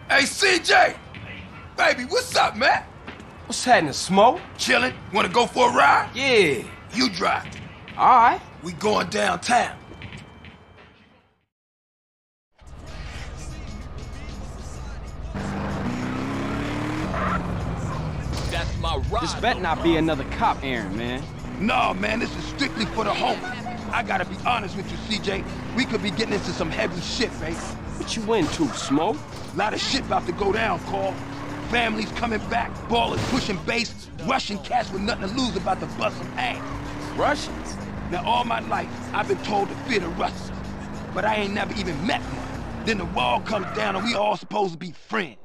Hey, CJ! Baby, what's up, man? What's happening, Smoke? Chillin'? Wanna go for a ride? Yeah. You drive. Alright. We going downtown. That's my ride. This better not be another cop errand, man. No, man, this is strictly for the homies. I gotta be honest with you, CJ. We could be getting into some heavy shit, baby. What you into, Smoke? Lot of shit about to go down, Carl. Families coming back, ballers pushing base, Russian cats with nothing to lose about to bust some ass. Russians? Now, all my life, I've been told to fear the Russians, but I ain't never even met one. Then the wall comes down and we all supposed to be friends.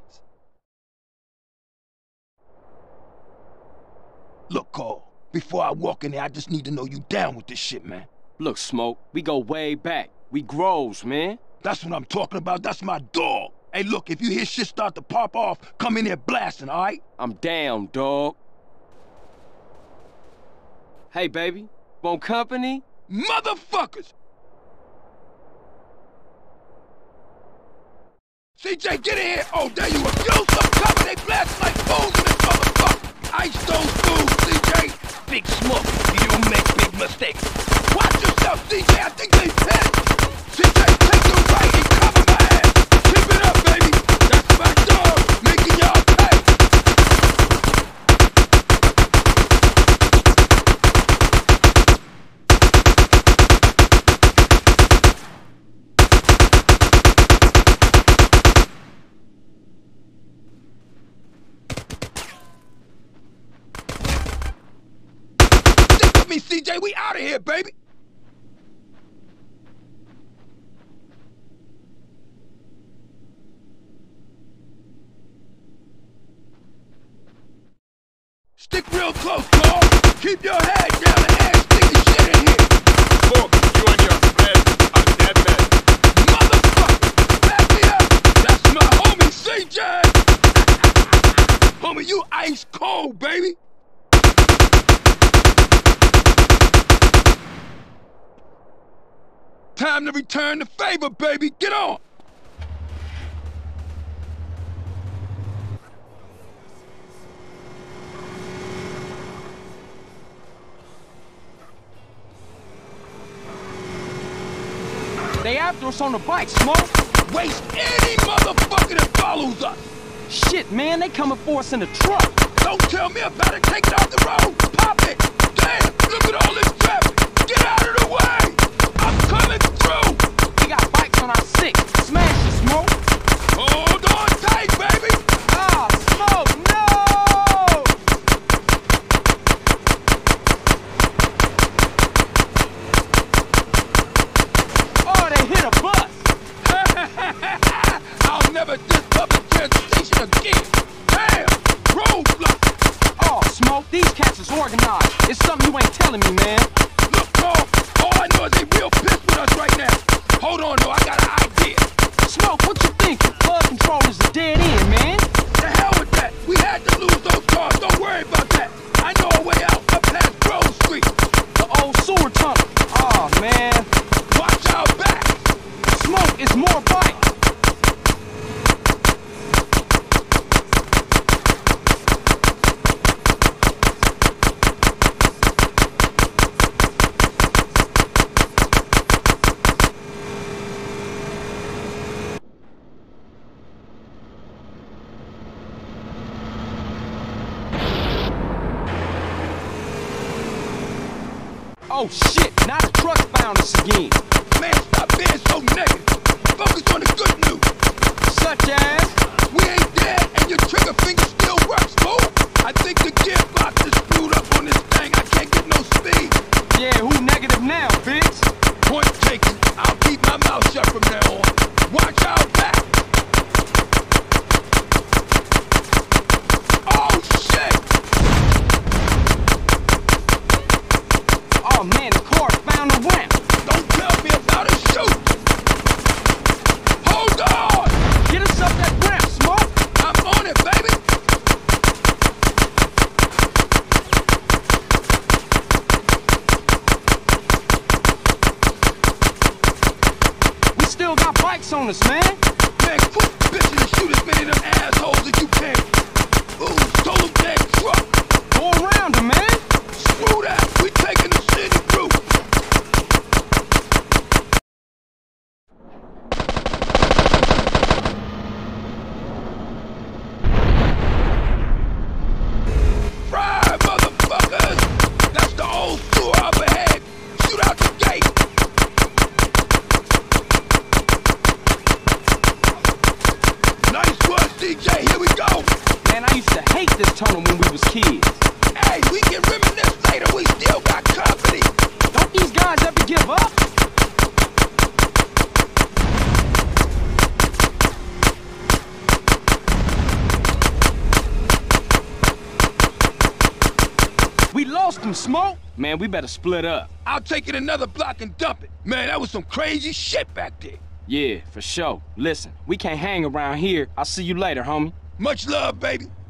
Look, Carl, before I walk in there, I just need to know you down with this shit, man. Look, Smoke, we go way back. We grows, man. That's what I'm talking about. That's my dog. Hey, look, if you hear shit start to pop off, come in here blasting, all right? I'm down, dog. Hey, baby, want company? Motherfuckers! CJ, get in here! Oh, there you are. Use some cover. They blast like fools in this motherfucker. Ice those fools, CJ. Big Smoke, you don't make big mistakes. Watch yourself, CJ. I think they pissed. CJ, take the right and cover my ass. Keep it up, baby. That's my dog, making y'all pay. Stick with me, CJ. We out of here, baby. Stick real close, Carl. Keep your head down and ass sticking shit in here. Smoke, you and your friend are dead men. Motherfucker, back me up. That's my homie, CJ. Homie, you ice cold, baby. Time to return the favor, baby. Get on. They after us on the bike, Smoke. Waste any motherfucker that follows us. Shit, man, they coming for us in the truck. Don't tell me about it. Take it off the road. Pop it. Damn, look at all this traffic. Get out of the way. I'm coming through. We got bikes on our six. Smash it, Smoke. Hold on tight, baby. Ah, Smoke, no! Oh, they hit a bus. I'll never diss public transportation again. Damn, roadblock. Oh, Smoke, these cats is organized. It's something you ain't telling me, man. Look, Carl, all I know is they real pissed with us right now. Hold on, though, I got an idea. Smoke, what you thinking? Flood control is a dead end, man. The hell with that. We had to lose those cars. Don't worry about that. I know a way out up past Grove Street. The old sewer tunnel. Oh, man. Watch our back. Smoke is more bike. Oh shit, now the truck found us again. Man, stop being so negative. Focus on the good news. Such as? We ain't dead and your trigger finger still works, fool. I think the gearbox is screwed up on this thing. I can't get no speed. Yeah, who negative now, bitch? Point taken. I'll keep my mouth shut from now on. Watch our back. Oh, shit. Oh man, the car found a ramp. Don't tell me about it. Shoot. Hold on. Get us up that ramp, Smoke. I'm on it, baby. We still got bikes on us, man. Man, quit bitching and shoot shoot as many of them assholes as you can. Ooh, told them that truck. Go around him, man. Screw that. We taking the city through. Fry, motherfuckers. That's the old sewer up ahead. Shoot out the gate. Nice one, DJ. Here we go. Man, I used to hate this tunnel when we was kids. Hey, we can reminisce later. We still got company. Don't these guys ever give up? We lost them, Smoke. Man, we better split up. I'll take it another block and dump it. Man, that was some crazy shit back there. Yeah, for sure. Listen, we can't hang around here. I'll see you later, homie. Much love, baby.